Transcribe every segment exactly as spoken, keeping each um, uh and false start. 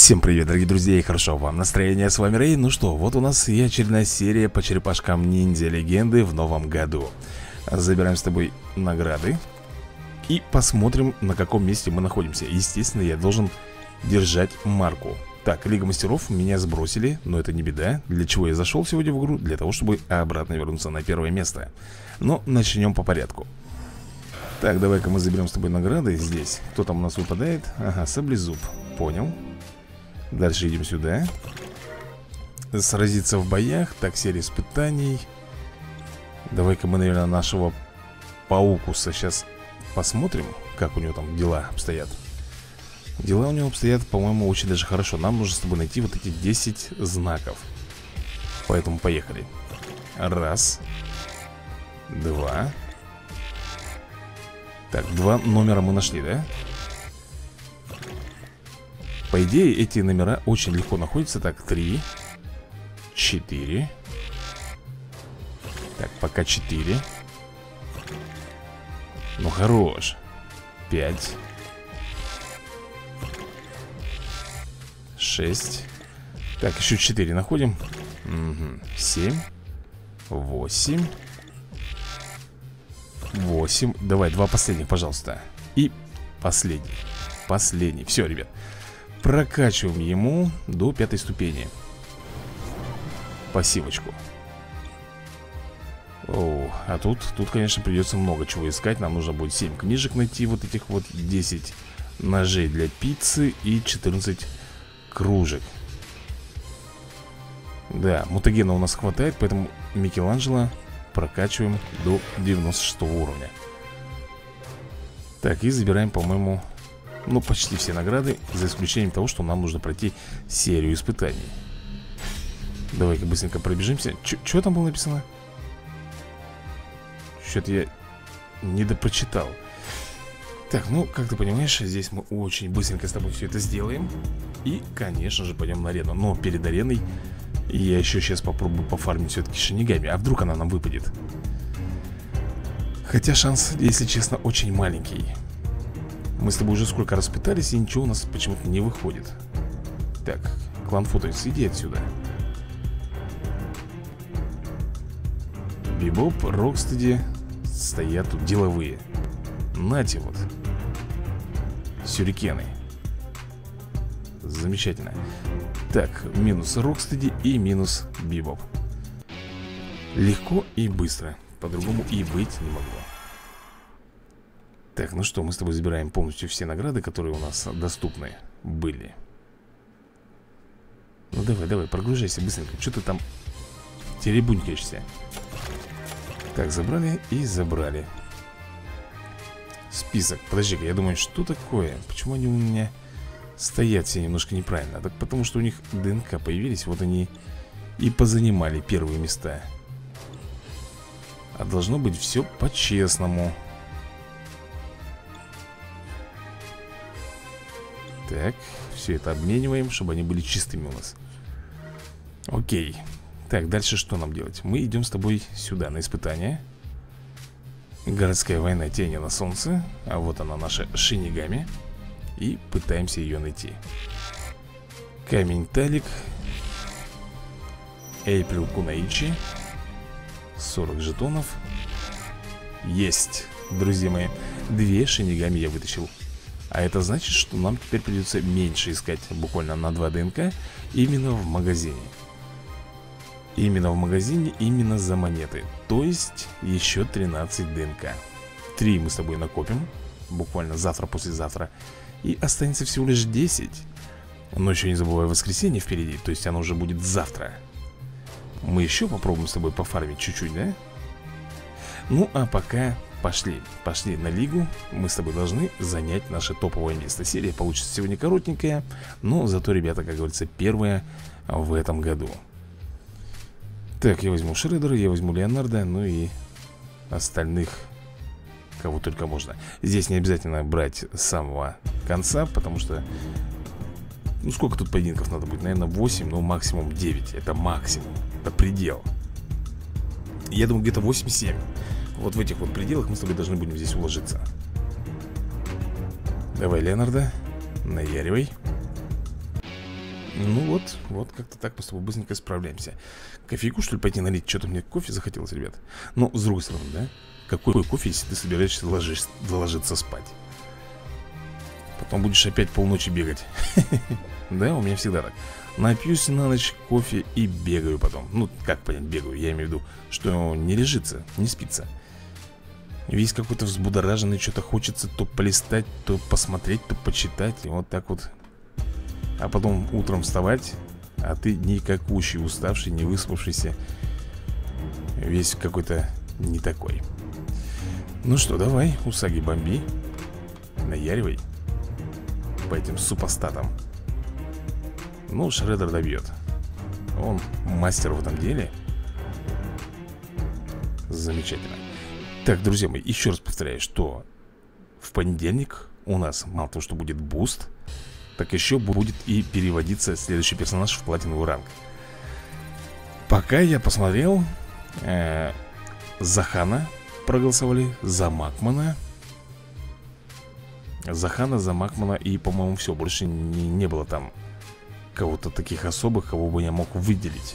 Всем привет, дорогие друзья, и хорошо вам настроение, с вами Рэй. Ну что, вот у нас и очередная серия по черепашкам ниндзя легенды в новом году. Забираем с тобой награды и посмотрим, на каком месте мы находимся. Естественно, я должен держать марку. Так, Лига мастеров, меня сбросили, но это не беда. Для чего я зашел сегодня в игру? Для того, чтобы обратно вернуться на первое место. Но начнем по порядку. Так, давай-ка мы заберем с тобой награды здесь. Кто там у нас выпадает? Ага, саблезуб, понял. Дальше идем сюда. Сразиться в боях. Так, серия испытаний. Давай-ка мы, наверное, нашего Паукуса сейчас посмотрим, как у него там дела обстоят. Дела у него обстоят, по-моему, очень даже хорошо. Нам нужно с тобой найти вот эти десять знаков. Поэтому поехали. Раз. Два. Так, два номера мы нашли, да? По идее, эти номера очень легко находятся. Так, три. Четыре. Так, пока четыре. Ну, хорош. Пять. Шесть. Так, еще четыре находим. Угу. Семь. Восемь. Восемь. Давай, два последних, пожалуйста. И последний. Последний. Все, ребят. Прокачиваем ему до пятой ступени. Пассивочку. О, а тут, тут, конечно, придется много чего искать. Нам нужно будет семь книжек найти. Вот этих вот десять ножей для пиццы и четырнадцать кружек. Да, мутагена у нас хватает, поэтому Микеланджело прокачиваем до девяносто шестого уровня. Так, и забираем, по-моему, ну, почти все награды, за исключением того, что нам нужно пройти серию испытаний. Давай-ка быстренько пробежимся. Что там было написано? Что-то я недопрочитал. Так, ну, как ты понимаешь, здесь мы очень быстренько с тобой все это сделаем. И, конечно же, пойдем на арену. Но перед ареной я еще сейчас попробую пофармить все-таки шинигами. А вдруг она нам выпадет? Хотя шанс, если честно, очень маленький. Мы с тобой уже сколько раз пытались, и ничего у нас почему-то не выходит. Так, клан Футовец, иди отсюда. Бибоп, Рокстеди стоят тут деловые. Нате вот. Сюрикены. Замечательно. Так, минус Рокстеди и минус Бибоп. Легко и быстро. По-другому и быть не могло. Так, ну что, мы с тобой забираем полностью все награды, которые у нас доступны были. Ну давай, давай, прогружайся быстренько. Что ты там теребунькаешься? Так, забрали и забрали. Список, подожди-ка, я думаю, что такое? Почему они у меня стоят все немножко неправильно? Так потому что у них ДНК появились, вот они и позанимали первые места. А должно быть все по-честному. Так, все это обмениваем, чтобы они были чистыми у нас. Окей. Так, дальше что нам делать? Мы идем с тобой сюда, на испытание. Городская война, тени на солнце. А вот она, наша шинигами. И пытаемся ее найти. Камень Талик. Эйприл Кунаичи. сорок жетонов. Есть, друзья мои. Две шинигами я вытащил. А это значит, что нам теперь придется меньше искать, буквально на два ДНК, именно в магазине. Именно в магазине, именно за монеты. То есть еще тринадцать ДНК. три мы с тобой накопим, буквально завтра-послезавтра. И останется всего лишь десять. Но еще не забывай, воскресенье впереди, то есть оно уже будет завтра. Мы еще попробуем с тобой пофармить чуть-чуть, да? Ну а пока... Пошли, пошли на лигу. Мы с тобой должны занять наше топовое место. Серия получится сегодня коротенькая, но зато, ребята, как говорится, первая в этом году. Так, я возьму Шредера, я возьму Леонардо, ну и остальных, кого только можно. Здесь не обязательно брать с самого конца, потому что... Ну, сколько тут поединков надо будет? Наверное, восемь, ну, максимум девять. Это максимум, это предел. Я думаю, где-то восемь-семь. Вот в этих вот пределах мы с тобой должны будем здесь уложиться. Давай, Леонардо, наяривай. Ну вот, вот как-то так мы с тобой быстренько справляемся. Кофейку, что ли, пойти налить? Что-то мне кофе захотелось, ребят. Но, с другой стороны, да? Какой кофе, если ты собираешься ложись, ложиться спать? Потом будешь опять полночи бегать. Да, у меня всегда так. Напьюсь на ночь кофе и бегаю потом. Ну, как понять, бегаю? Я имею в виду, что не лежится, не спится. Весь какой-то взбудораженный, что-то хочется то полистать, то посмотреть, то почитать. И вот так вот. А потом утром вставать, а ты никакущий, уставший, не выспавшийся. Весь какой-то не такой. Ну что, давай, Усаги, бомби. Наяривай по этим супостатам. Ну, Шреддер добьет. Он мастер в этом деле. Замечательно. Так, друзья мои, еще раз повторяю, что в понедельник у нас мало того, что будет буст, так еще будет и переводиться следующий персонаж в платиновый ранг. Пока я посмотрел, э, за Хана проголосовали, за Макмана. За Хана, за Макмана и, по-моему, все. Больше не, не было там кого-то таких особых, кого бы я мог выделить.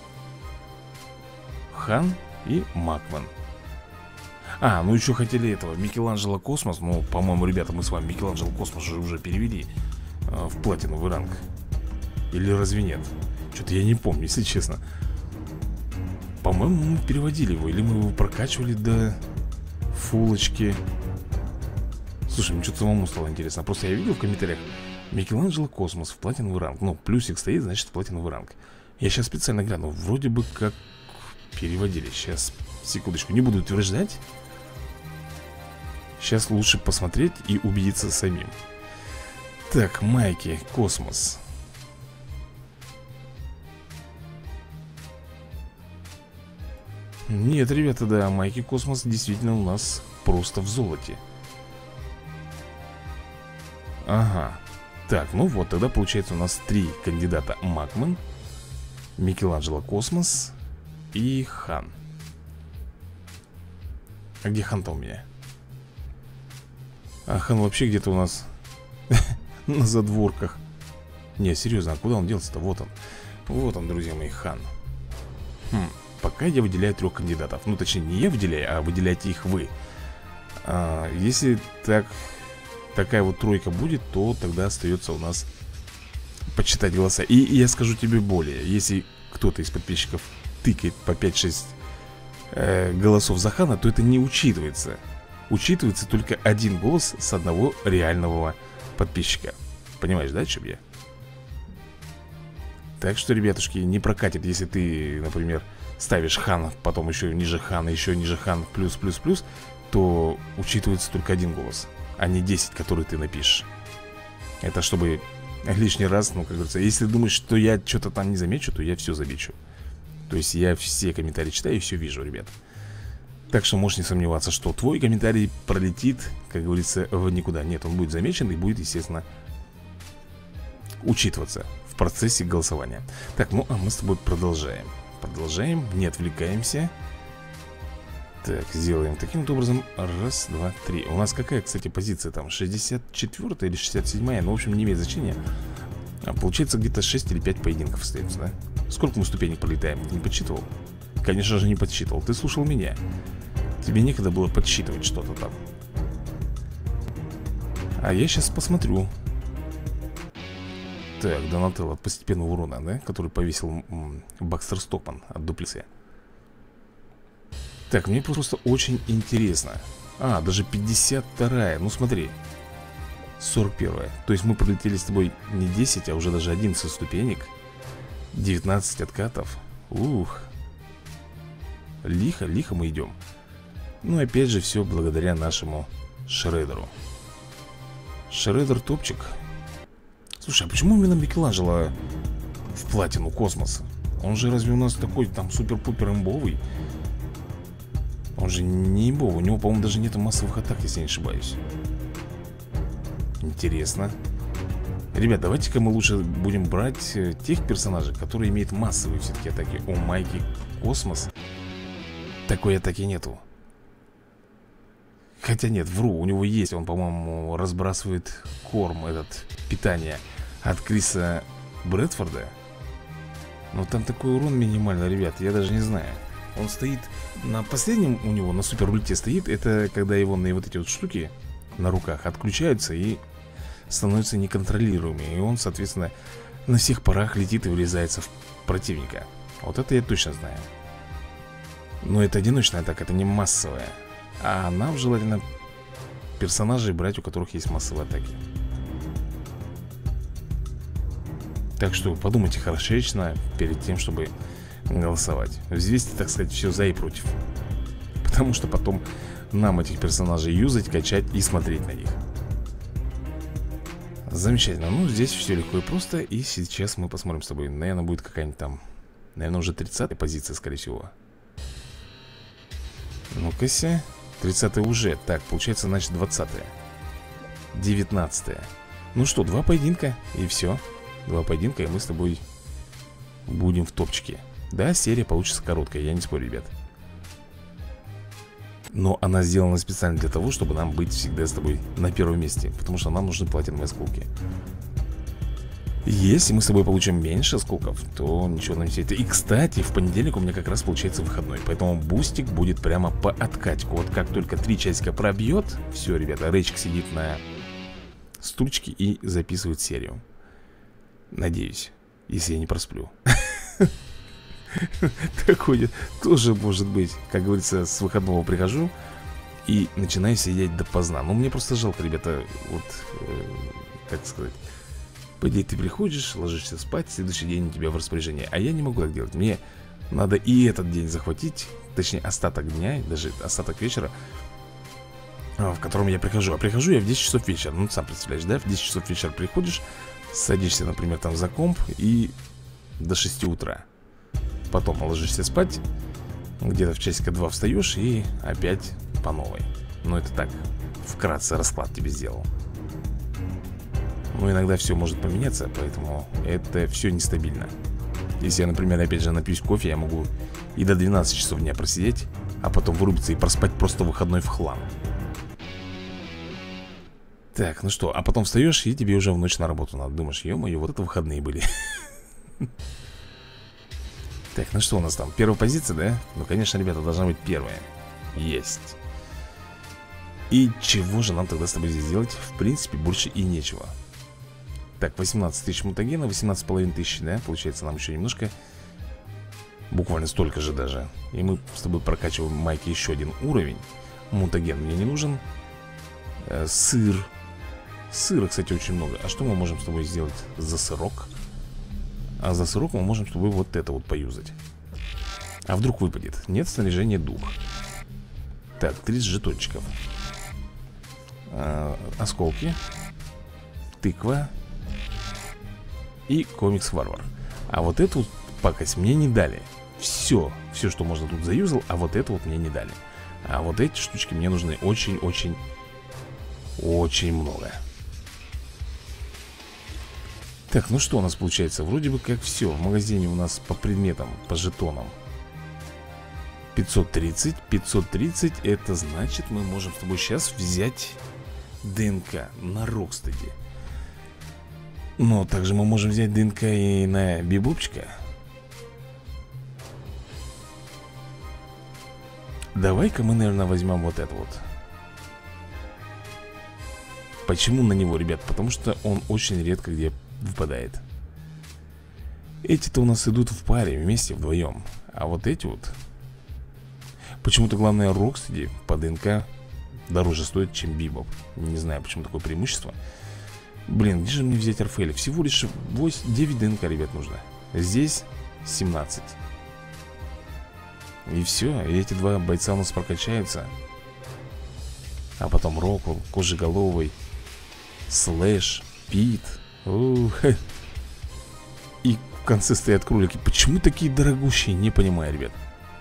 Хан и Макман. А, ну еще хотели этого, Микеланджело Космос. Ну, по-моему, ребята, мы с вами Микеланджело Космос уже, уже перевели э, в платиновый ранг. Или разве нет? Что-то я не помню, если честно. По-моему, мы переводили его. Или мы его прокачивали до фулочки. Слушай, мне что-то самому стало интересно. Просто я видел в комментариях Микеланджело Космос в платиновый ранг. Ну, плюсик стоит, значит, платиновый ранг. Я сейчас специально гляну. Вроде бы как переводили. Сейчас, секундочку, не буду утверждать. Сейчас лучше посмотреть и убедиться самим. Так, Майки, Космос. Нет, ребята, да, Майки Космос действительно у нас просто в золоте. Ага. Так, ну вот, тогда получается у нас три кандидата: Макман, Микеланджело Космос и Хан. А где Хан-то у меня? А Хан вообще где-то у нас на задворках. Не, серьезно, а куда он делся-то? Вот он. Вот он, друзья мои, Хан. Хм, пока я выделяю трех кандидатов. Ну, точнее, не я выделяю, а выделяете их вы. а, Если так... такая вот тройка будет, то тогда остается у нас подсчитать голоса. И я скажу тебе более. Если кто-то из подписчиков тыкает по пять-шесть э, голосов за Хана, то это не учитывается. Учитывается только один голос с одного реального подписчика. Понимаешь, да, о чем я? Так что, ребятушки, не прокатит, если ты, например, ставишь Хана, потом еще ниже Хана, еще ниже Хан, плюс, плюс, плюс, то учитывается только один голос, а не десять, которые ты напишешь. Это чтобы лишний раз, ну, как говорится, если ты думаешь, что я что-то там не замечу, то я все замечу. То есть я все комментарии читаю и все вижу, ребят. Так что можешь не сомневаться, что твой комментарий пролетит, как говорится, в никуда. Нет, он будет замечен и будет, естественно, учитываться в процессе голосования. Так, ну, а мы с тобой продолжаем. Продолжаем, не отвлекаемся. Так, сделаем таким вот образом. Раз, два, три. У нас какая, кстати, позиция там? шестьдесят четвёртая или шестьдесят седьмая? Ну, в общем, не имеет значения. а, Получается, где-то шесть или пять поединков остается, да? Сколько мы ступенек пролетаем? Ты не подсчитывал? Конечно же, не подсчитывал. Ты слушал меня. Тебе некогда было подсчитывать что-то там. А я сейчас посмотрю. Так, Донателло от постепенного урона, да? Который повесил Бакстер Стокман от дуплиции. Так, мне просто очень интересно. А, даже пятьдесят вторая. Ну смотри, сорок первая. То есть мы пролетели с тобой не десять, а уже даже одиннадцать ступенек. девятнадцать откатов. Ух. Лихо, лихо мы идем. Ну опять же все благодаря нашему Шреддеру. Шреддер топчик. Слушай, а почему именно Микеланджело в платину Космос? Он же разве у нас такой там супер-пупер имбовый? Он же не имбовый. У него, по-моему, даже нету массовых атак, если я не ошибаюсь. Интересно. Ребят, давайте-ка мы лучше будем брать тех персонажей, которые имеют массовые все-таки атаки. У Майки Космос такой атаки нету. Хотя нет, вру, у него есть. Он, по-моему, разбрасывает корм, этот, питание от Криса Брэдфорда. Но там такой урон минимальный, ребят, я даже не знаю. Он стоит на последнем у него, на супер ульте стоит. Это когда его на вот эти вот штуки на руках отключаются и становятся неконтролируемыми. И он, соответственно, на всех парах летит и врезается в противника. Вот это я точно знаю. Но это одиночная атака, это не массовая. А нам желательно персонажей брать, у которых есть массовые атаки. Так что подумайте хорошечно перед тем, чтобы голосовать. Взвесьте, так сказать, все за и против. Потому что потом нам этих персонажей юзать, качать и смотреть на них. Замечательно. Ну, здесь все легко и просто. И сейчас мы посмотрим с тобой. Наверное, будет какая-нибудь там, наверное, уже тридцатая позиция, скорее всего. Ну-ка-ся. тридцатая уже. Так, получается, значит, двадцатая. девятнадцатая. Ну что, два поединка и все. Два поединка, и мы с тобой будем в топчике. Да, серия получится короткая, я не спорю, ребят. Но она сделана специально для того, чтобы нам быть всегда с тобой на первом месте. Потому что нам нужны платиновые осколки. Если мы с тобой получим меньше осколков, то ничего нам не светит. И, кстати, в понедельник у меня как раз получается выходной. Поэтому бустик будет прямо по откатику. Вот как только три часика пробьет, все, ребята, Рэйчик сидит на стульчике и записывает серию. Надеюсь, если я не просплю. Такое тоже может быть. Как говорится, с выходного прихожу и начинаю сидеть допоздна. Но мне просто жалко, ребята. Вот, э, как сказать, по идее ты приходишь, ложишься спать, следующий день у тебя в распоряжении. А я не могу так делать. Мне надо и этот день захватить. Точнее, остаток дня, даже остаток вечера, в котором я прихожу. А прихожу я в десять часов вечера. Ну, сам представляешь, да? В десять часов вечера приходишь, садишься, например, там за комп и до шести утра. Потом ложишься спать, где-то в часика два встаешь и опять по новой. Ну, это так, вкратце расклад тебе сделал. Но иногда все может поменяться, поэтому это все нестабильно. Если я, например, опять же напьюсь кофе, я могу и до двенадцати часов дня просидеть, а потом вырубиться и проспать просто выходной в хлам. Так, ну что, а потом встаешь, и тебе уже в ночь на работу надо. Думаешь, ё-моё, вот это выходные были. Так, ну что у нас там? Первая позиция, да? Ну, конечно, ребята, должна быть первая. Есть. И чего же нам тогда с тобой здесь делать? В принципе, больше и нечего. Так, восемнадцать тысяч мутагена, восемнадцать с половиной тысяч, да? Получается, нам еще немножко. Буквально столько же даже. И мы с тобой прокачиваем майки еще один уровень. Мутаген мне не нужен. э, Сыр. Сыра, кстати, очень много. А что мы можем с тобой сделать за сырок? А за сырок мы можем с тобой вот это вот поюзать. А вдруг выпадет? Нет снаряжения дух. Так, тридцать жетончиков. а, Осколки. Тыква. И комикс-варвар. А вот эту вот пакость мне не дали. Все, все, что можно тут заюзал. А вот это вот мне не дали. А вот эти штучки мне нужны очень-очень Очень много. Так, ну что у нас получается? Вроде бы как все. В магазине у нас по предметам, по жетонам пятьсот тридцать. пятьсот тридцать, это значит, мы можем с тобой сейчас взять ДНК на Рокстеди. Но также мы можем взять ДНК и на Бибопчика. Давай-ка мы, наверное, возьмем вот это вот. Почему на него, ребят? Потому что он очень редко где выпадает. Эти-то у нас идут в паре, вместе, вдвоем. А вот эти вот почему-то, главное, Рокстеди по ДНК дороже стоит, чем Бибоп. Не знаю, почему такое преимущество. Блин, где же мне взять Арфеля? Всего лишь восемь, девять ДНК, ребят, нужно. Здесь семнадцать. И все, и эти два бойца у нас прокачаются. А потом Роквелл, Кожеголовый, Слэш, Пит. Ух. И в конце стоят кролики. Почему такие дорогущие? Не понимаю, ребят.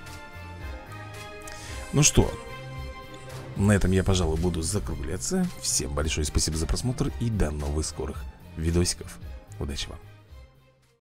Ну что, на этом я, пожалуй, буду закругляться. Всем большое спасибо за просмотр и до новых скорых видосиков. Удачи вам.